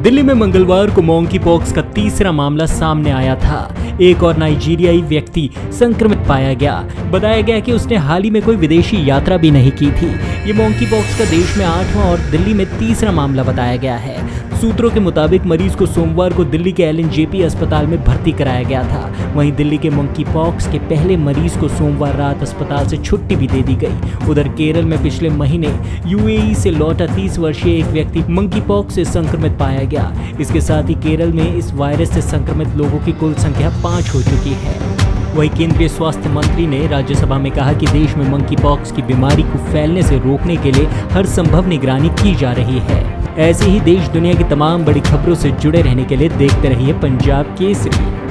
दिल्ली में मंगलवार को मंकी पॉक्स का तीसरा मामला सामने आया था। एक और नाइजीरियाई व्यक्ति संक्रमित पाया गया। बताया गया कि उसने हाल ही में कोई विदेशी यात्रा भी नहीं की थी। ये मंकी पॉक्स का देश में 8वां और दिल्ली में तीसरा मामला बताया गया है। सूत्रों के मुताबिक मरीज को सोमवार को दिल्ली के LNJP अस्पताल में भर्ती कराया गया था। वहीं दिल्ली के मंकी पॉक्स के पहले मरीज को सोमवार रात अस्पताल से छुट्टी भी दे दी गई। उधर केरल में पिछले महीने UAE से लौटा 30 वर्षीय एक व्यक्ति मंकी पॉक्स से संक्रमित पाया गया। इसके साथ ही केरल में इस वायरस से संक्रमित लोगों की कुल संख्या 5 हो चुकी है। वहीं केंद्रीय स्वास्थ्य मंत्री ने राज्यसभा में कहा कि देश में मंकी पॉक्स की बीमारी को फैलने से रोकने के लिए हर संभव निगरानी की जा रही है। ऐसे ही देश दुनिया की तमाम बड़ी खबरों से जुड़े रहने के लिए देखते रहिए पंजाब केसरी।